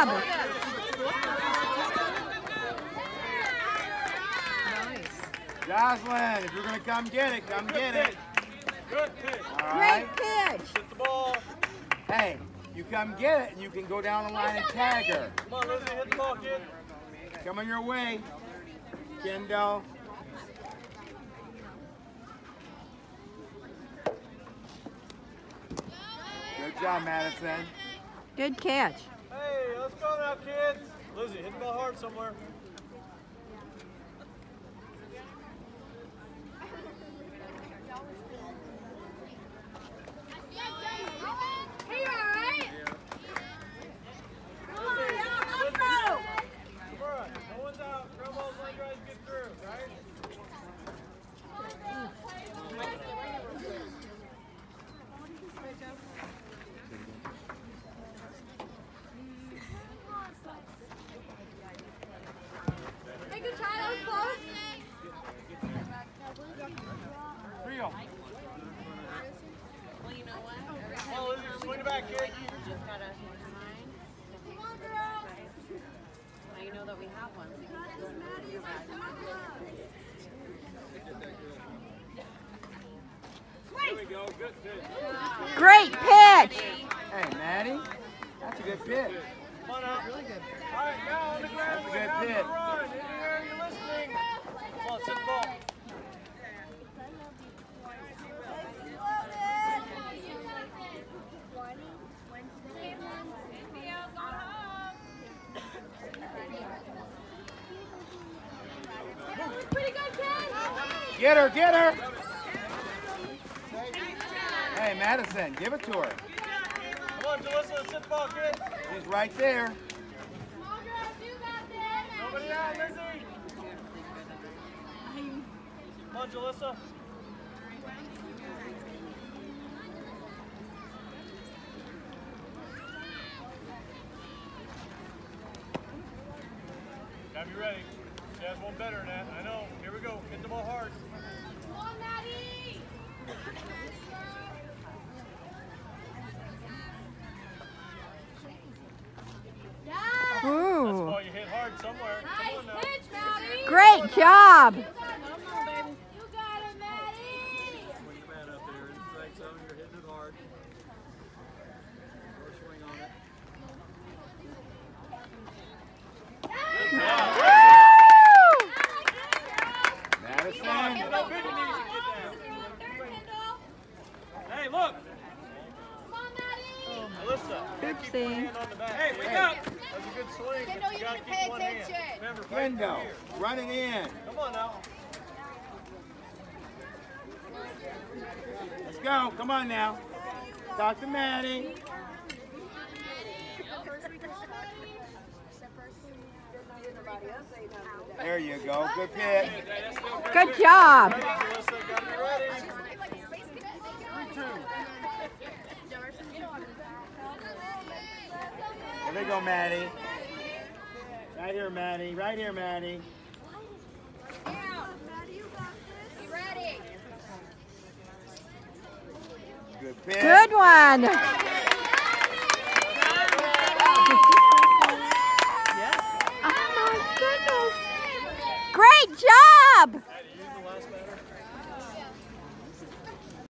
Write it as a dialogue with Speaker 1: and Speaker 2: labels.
Speaker 1: job.
Speaker 2: Jocelyn, if you're going to come get it, come get it.
Speaker 3: Good pitch.
Speaker 2: All right.
Speaker 1: Great pitch.
Speaker 3: Hit the ball.
Speaker 2: Hey, you come get it and you can go down the line and tag her.
Speaker 3: Come on, Lizzie, hit the ball, kid.
Speaker 2: Coming your way, Kendall. Good job, Madison.
Speaker 1: Good catch.
Speaker 3: Hey, let's go now, kids. Lizzie, hit the ball hard somewhere. Swing it back, kid.
Speaker 4: Just gotta come on, girls. Now you know that we have one.
Speaker 3: There we go. Good pitch.
Speaker 1: Great pitch.
Speaker 2: Hey, Maddie, that's a good pitch.
Speaker 3: Come on out. Really good. All right, now on the ground.
Speaker 2: That's a good pitch.
Speaker 3: Run. In the air, you're listening. Come on, sit the ball.
Speaker 2: Get her, get her. Hey, Madison, give it to her.
Speaker 3: Come on, Jalissa, sit the ball, kid.
Speaker 2: She's right there.
Speaker 3: Nobody out, Lizzie. Come on, Jalissa. Gotta be ready. She has one better than that. I know. Here we go. Hit the ball hard.
Speaker 5: Come on, Maddie!
Speaker 3: That's the
Speaker 1: Ooh.
Speaker 3: ball you hit hard somewhere. Come on now.
Speaker 5: Nice pitch, Maddie!
Speaker 1: Great job.
Speaker 5: You got it, Maddie!
Speaker 6: Swing the bat up there in the strike zone. You're hitting it hard. Or swing on it.
Speaker 2: Madison.
Speaker 3: Hey, look.
Speaker 5: Come on, Maddie!
Speaker 3: Alyssa.
Speaker 1: Oopsie.
Speaker 3: Hand on the back. Hey, wake up. That's a good swing.
Speaker 5: Kendall, you
Speaker 3: gotta
Speaker 5: need to
Speaker 3: keep
Speaker 5: pay
Speaker 3: one hand.
Speaker 5: attention.
Speaker 3: Remember, fight
Speaker 2: Kendall,
Speaker 3: from here.
Speaker 2: run it in.
Speaker 3: Come on now.
Speaker 2: Let's go. Come on now. Talk to Maddie. There you go. Good pitch.
Speaker 1: Good job.
Speaker 3: Alyssa, gotta be ready.
Speaker 2: There they go, Maddie. Right here, Maddie. Right here, Maddie.
Speaker 5: You ready?
Speaker 2: Good pitch.
Speaker 1: Good one. Oh my goodness. Great job.